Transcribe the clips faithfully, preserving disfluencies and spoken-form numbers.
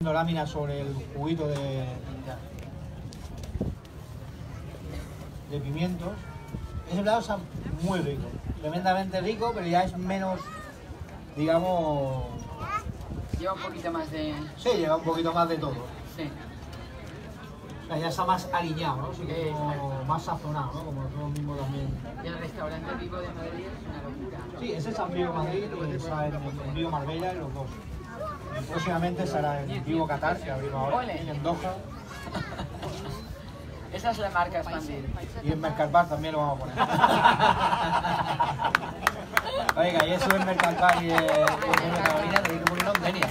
láminas sobre el juguito de, de pimientos. Ese plato está muy rico, tremendamente rico, pero ya es menos, digamos... Lleva un poquito más de... Sí, lleva un poquito más de todo. Sí. O sea, ya está más aliñado, ¿no? Sí, que como más sazonado, ¿no? Como nosotros mismos también. Y el restaurante Vivo de Madrid es una locura. Sí, ese es en Vivo Madrid y está en, en Vivo Marbella, los dos. Y próximamente será en Vivo Qatar, que abrimos ahora, Ole. en Doha. Esa es la marca a expandir. Y en Mercalbar también lo vamos a poner. Oiga, y eso en Mercalbar y en Carolina tenéis que ponerlo en Denia.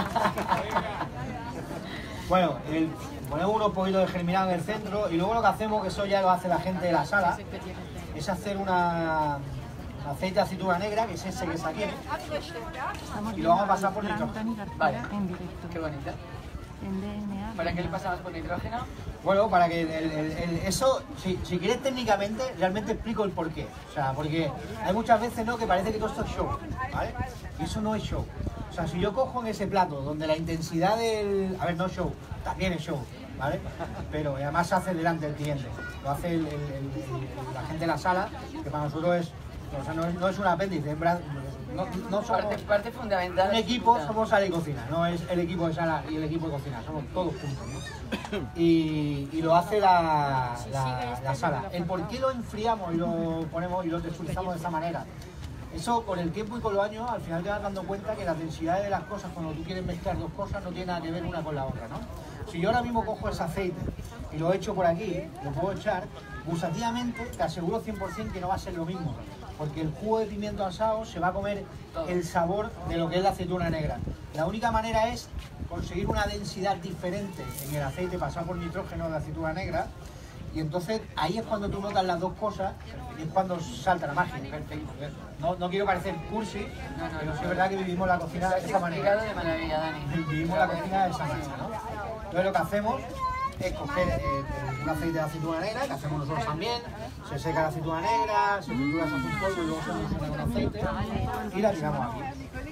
Bueno, el, ponemos unos poquitos de germinado en el centro y luego lo que hacemos, que eso ya lo hace la gente de la sala, es hacer una... aceite de aceituna negra, que es ese que se quiere, y lo vamos a pasar por nitrógeno. Vale, qué bonita. ¿Para qué le pasamos por nitrógeno? Bueno, para que el, el, el, eso, si, si quieres técnicamente, realmente explico el porqué. O sea, porque hay muchas veces, ¿no?, que parece que todo esto es show, ¿vale? Y eso no es show. O sea, si yo cojo en ese plato donde la intensidad del... A ver, no es show, también es show, ¿vale? Pero además se hace delante del cliente. Lo hace el, el, el, el, la gente de la sala, que para nosotros es... O sea, no es, no es un apéndice, en verdad, no, no somos parte, parte fundamental. un equipo, somos sala y cocina, no es el equipo de sala y el equipo de cocina, somos todos juntos, ¿no? Y, y lo hace la, la, la sala. El por qué lo enfriamos y lo ponemos y lo texturizamos de esa manera. Eso con el tiempo y con los años, al final te vas dando cuenta que las densidades de las cosas, cuando tú quieres mezclar dos cosas, no tiene nada que ver una con la otra, ¿no? Si yo ahora mismo cojo ese aceite y lo echo por aquí, lo puedo echar, gustativamente te aseguro cien por cien que no va a ser lo mismo, porque el jugo de pimiento asado se va a comer el sabor de lo que es la aceituna negra. La única manera es conseguir una densidad diferente en el aceite, pasar por nitrógeno de aceituna negra, y entonces ahí es cuando tú notas las dos cosas y es cuando salta la magia. No, no quiero parecer cursi, no, no, pero sí es verdad que vivimos la cocina de esa manera. De maravilla, Dani. Vivimos la cocina de esa manera, ¿no? Entonces lo que hacemos es coger eh, un aceite de aceituna negra, que hacemos nosotros también, se seca la aceituna negra, se tritura, se hace un polvo y luego se fusiona con aceite y la tiramos aquí.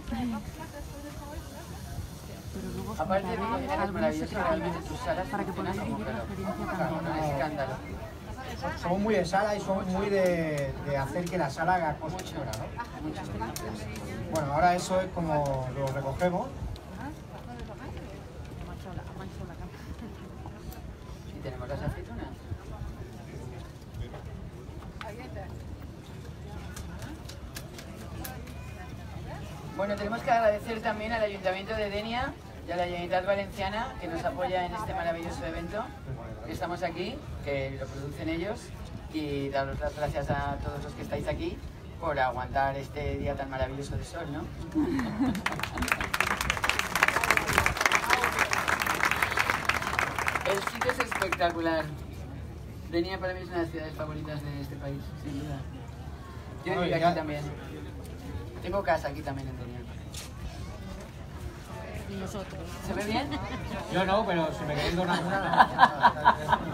Aparte de que es maravilloso, realmente tus salas funcionan como un reloj. Un escándalo. Somos muy de sala y somos muy de, de hacer que la sala haga cosas fuera, ¿no? Bueno, ahora eso es como lo recogemos. Y tenemos las aceitunas. Bueno, tenemos que agradecer también al Ayuntamiento de Denia y a la Generalitat Valenciana, que nos apoya en este maravilloso evento. Estamos aquí, que lo producen ellos, y daros las gracias a todos los que estáis aquí por aguantar este día tan maravilloso de sol, ¿no? El sitio es espectacular. Denia para mí es una de las ciudades favoritas de este país, sin duda. Yo vivo aquí también. Tengo casa aquí también en Denia. Y nosotros. ¿Se ve bien? Yo no, pero si me queréis donar una...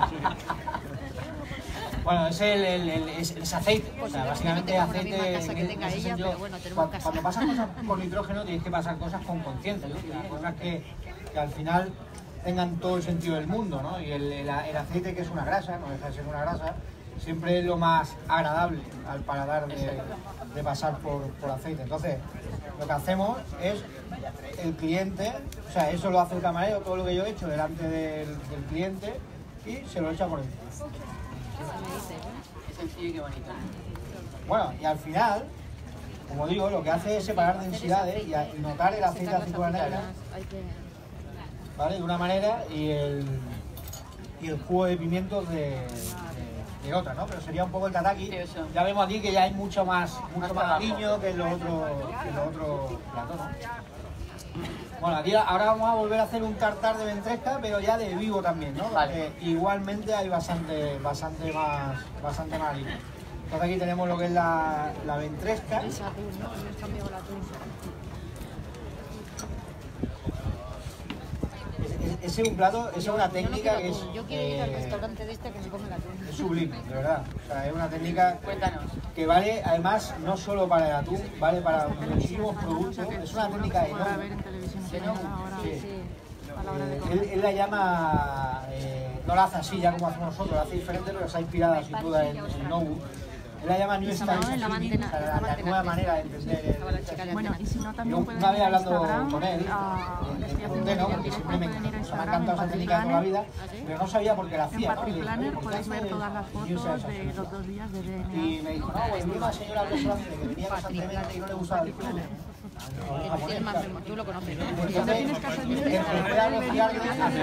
Bueno, es el, el, el, es, es aceite, o sea, básicamente aceite... Casa que tenga ella, sentido, pero bueno, tenemos cuando, casa. cuando pasas cosas con nitrógeno tienes que pasar cosas con conciencia, ¿no? Cosas que, que al final tengan todo el sentido del mundo, ¿no? Y el, el, el aceite, que es una grasa, no deja de ser una grasa, siempre es lo más agradable al paladar de, de pasar por, por aceite. Entonces, lo que hacemos es el cliente, o sea, eso lo hace el camarero, todo lo que yo he hecho delante del, del cliente, y se lo echa por encima. Es sencillo y qué bonito. Bueno, y al final, como digo, lo que hace es separar densidades y, a, y notar el aceite de aceituna negra, ¿vale? De una manera y el, y el jugo de pimientos de, de, de otra, ¿no? Pero sería un poco el tataki. Ya vemos aquí que ya hay mucho más, mucho más cariño que en los otros que en los otros platos, ¿no? Bueno, aquí ahora vamos a volver a hacer un tartar de ventresca, pero ya de vivo también, ¿no? Vale. Porque igualmente hay bastante, bastante más, bastante más harina. Entonces aquí tenemos lo que es la, la ventresca. Es atún, ¿no? Es también el atún. Ese es un plato, esa es una técnica yo no que es... Yo quiero ir al restaurante de este que se come el atún. Es sublime, de verdad. O sea, es una técnica Cuéntanos. que vale, además, no solo para el atún, vale para muchísimos productos. Es una técnica Para ver en enorme. televisión Sí, española ahora, sí. sí, a la hora él, él la llama, eh, no la hace así ya como hacemos nosotros, la hace diferente, pero está inspirada sin duda en, en Nobu. Él la llama New Style Swimming, o sea, la, la nueva manera de entender el... Bueno, y si no, también pueden Una vez ir a hablando Instagram, con él, a- le le estoy haciendo pregunté, ¿no? vídeos Porque en siempre me, directo, pueden ir a me ha Instagram, encantado en esa técnica de toda la vida, Patrick pero no sabía por qué la En hacía, ¿no? Patrick Y, Planner ¿por qué podéis ver hace todas las New fotos Style de Swimming? los dos días de D N A. Y me dijo, no, pues vi una señora restaurante que venía constantemente y no le gustaba el club. Tienes más memoria, tú lo conoces, ¿no? Cuando tienes casa en Empecé a rociarle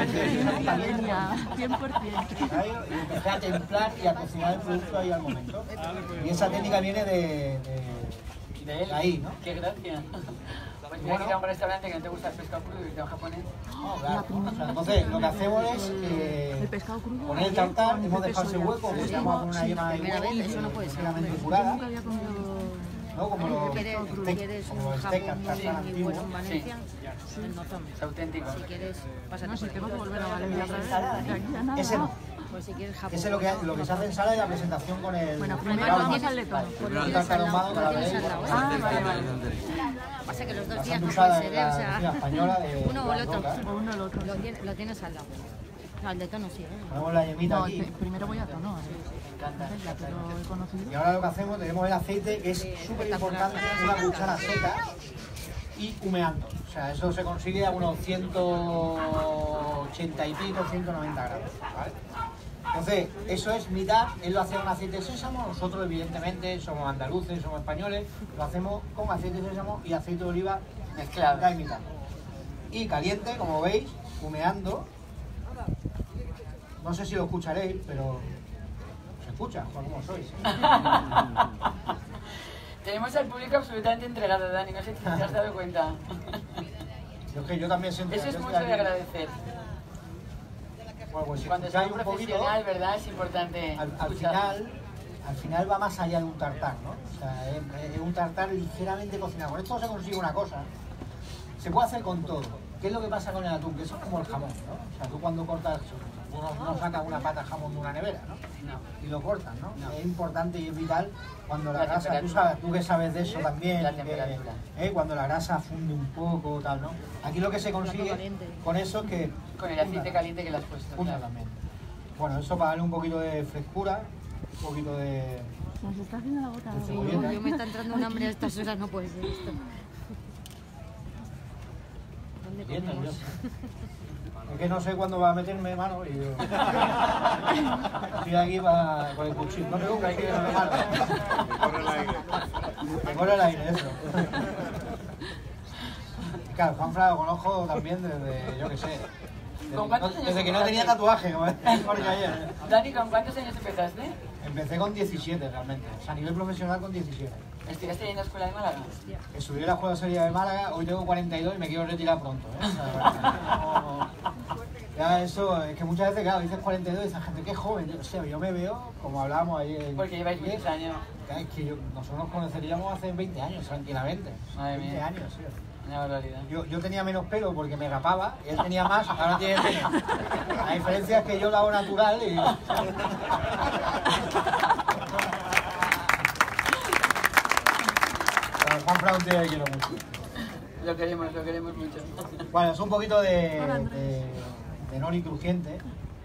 cien por ciento. y empecé a templar y a cocinar el producto ahí al momento. Y esa técnica viene de, de, De él. de ahí, ¿no? Qué gracia. Pues mira que ir a un restaurante que no te gusta el pescado crudo y te japonés. No, claro. O sea, entonces, lo que hacemos es eh, El pescado crudo, poner el ayer tartar, con hemos pepe dejado ese soya. hueco, que se llama con una yema de Primera huevo, vez, eso no puede ser. ligeramente Yo curada, nunca había comido... ¿no? Como los ¿Quieres, steak, quieres como un los steak jamón tartar muy antiguo. bueno en Valencia? El nozón. Es auténtico. Si quieres, pásate No, si por tengo que ahí. volver a Valencia otra vez. De aquí a nada. Ese no. Pues si quieres jamón. Ese es lo que, lo que se hace en sala y la presentación con el... Bueno, con primero el vamos alma. al letón. Pues lo El tienes tartar al lado, ahumado, que lo la tienes veréis, al lado. bueno, Ah, vale, vale. Pasa que los dos la días no sanduchada puede de ser, ¿eh? O la sea, cocina española de uno o el otro. Roca. O uno o el otro. Lo tienes, lo tienes al lado. No, el de tono sí, ¿eh? Ponemos la yemita No, aquí. pe- primero voy a tono. Entonces, ya que lo he conocido. Y ahora lo que hacemos, tenemos el aceite, que es súper importante, una cuchara seca y humeando. O sea, eso se consigue a unos ciento ochenta y pico, ciento noventa grados. ¿Vale? Entonces, eso es mitad, él lo hace con aceite de sésamo, nosotros evidentemente somos andaluces, somos españoles, lo hacemos con aceite de sésamo y aceite de oliva Mezclado. mitad y mitad. Y caliente, como veis, humeando. No sé si lo escucharéis, pero se escucha, ¿cómo sois? Tenemos al público absolutamente entregado, Dani, no sé si te has dado cuenta. Yo es que yo también siento Eso yo es estoy mucho de aquí. agradecer. Bueno, pues si Cuando escucháis soy un poquito, profesional, ¿verdad? Es importante al, al escuchar. final, al final va más allá de un tartar, ¿no? O sea, es, es un tartar ligeramente cocinado. Con esto se consigue una cosa, se puede hacer con todo. ¿Qué es lo que pasa con el atún? Que eso es como el jamón, ¿no? O sea, tú cuando cortas, uno no saca una pata de jamón de una nevera, ¿no? No. Y lo cortan, ¿no? No. Es importante y es vital cuando la, La grasa, tú, temperatura. sabes, tú que sabes de eso también, La que, temperatura. ¿eh? Cuando la grasa funde un poco, tal, ¿no? Aquí lo que se consigue caliente. con eso es que... Con el aceite caliente que le has puesto. Punta claro. también. Bueno, eso para darle un poquito de frescura, un poquito de... Nos está haciendo la gota. Sí, Yo, cebolleta. yo me está entrando un hambre a estas horas, no puede ser esto. ¿Dónde Bien comemos? nervioso. Es que no sé cuándo va a meterme mano y yo... Estoy aquí para, con el cuchillo. No te preocupes, que no me mato. Corre el aire. Me corre el aire, eso. Claro, Juanfra lo conozco también desde, yo qué sé, desde, ¿Con cuántos no- años desde que no empezaste? tenía tatuaje, como decía Jorge ayer. Dani, ¿con cuántos años empezaste? Empecé con diecisiete realmente, o sea, a nivel profesional con diecisiete. ¿Estuviste en la escuela de Málaga? Estudié la Escuela Serie de Málaga, hoy tengo cuarenta y dos y me quiero retirar pronto, ¿eh? O sea, no- ya eso, es que muchas veces, claro, dices cuarenta y dos y dices, gente, qué joven, yo, o sea, yo me veo, como hablábamos ayer. Porque lleváis ¿qué? muchos años. Claro, es que yo, nosotros nos conoceríamos hace veinte años, tranquilamente. Madre veinte mía. años, sí. Una barbaridad. Yo, yo tenía menos pelo porque me rapaba, y él tenía más, ahora tiene menos. La diferencia es que yo lo hago natural y... Pero Juan Fraun te quiero mucho. Lo queremos, lo queremos mucho. Bueno, es un poquito de, de, de nori crujiente.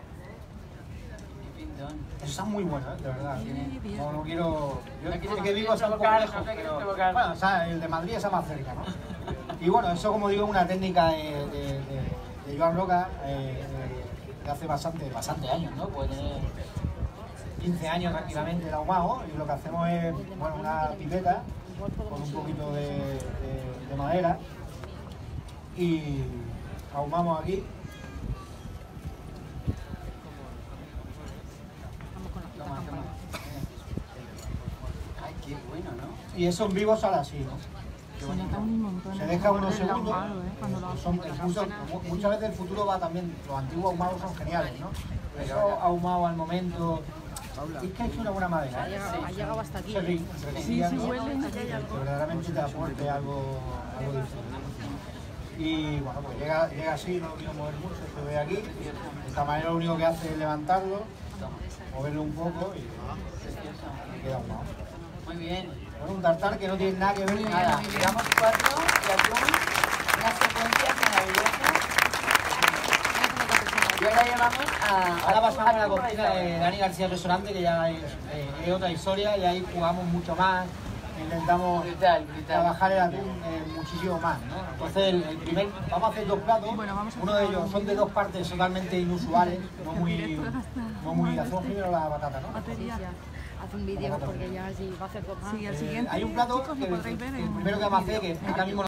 Qué pintón. Eso está muy bueno, ¿eh? De verdad. Sí, bien. No, no quiero... Yo No sé quieres- que vivo hasta un poco provocar, lejos, no te quieres pero... provocar. Bueno, o sea, el de Madrid está más cerca, ¿no? Y bueno, eso como digo es una técnica de, de, de, de Joan Roca, eh, de, de hace bastante, bastante años, ¿no? Puede tener quince años tranquilamente el ahumado, y lo que hacemos es, bueno, una pipeta con un poquito de, de, de madera y ahumamos aquí. Vamos con la puta Toma, toma. campana. Ay, qué bueno, ¿no? Y eso en vivo sale así, ¿no? Se nota un montón. Se el deja sabor unos del segundos. ahumado, ¿eh? Cuando lo Son, haces. incluso, mu- muchas veces el futuro va también, los antiguos ahumados son geniales, ¿no? Pero eso ahumado al momento. Es que es una buena madera. Ha ¿eh? llegado, ha llegado hasta aquí. Sí, sí, Sí, sí, requiriendo huele. que verdaderamente te aporte algo, algo diferente. Y bueno, pues llega, llega así, no lo quiero mover mucho, se ve aquí. De esta manera lo único que hace es levantarlo, moverlo un poco y, y queda ahumado. Muy bien. Bueno, un tartar que no tiene nada que ver con Nada, nada. llevamos cuatro de atún, unas secuencias maravillosas. ahora ya vamos a... Ahora pasamos a la tu cocina de restaurante. Dani García Restaurante, que ya es, eh, es otra historia, y ahí jugamos mucho más, intentamos Brutal, brutal. trabajar el atún eh, muchísimo más, ¿no? Entonces el, el primer, vamos a hacer dos platos, Bueno, vamos a uno de hacer ellos un son de vídeo. dos partes totalmente inusuales, no muy, no muy, hacemos primero la batata, ¿no? Sí, sí, haz un vídeo porque ya si va a hacer dos más. Sí, el Eh, siguiente, hay un plato chicos, que, lo podréis ver que en el primero que vamos a hacer, que ahora mismo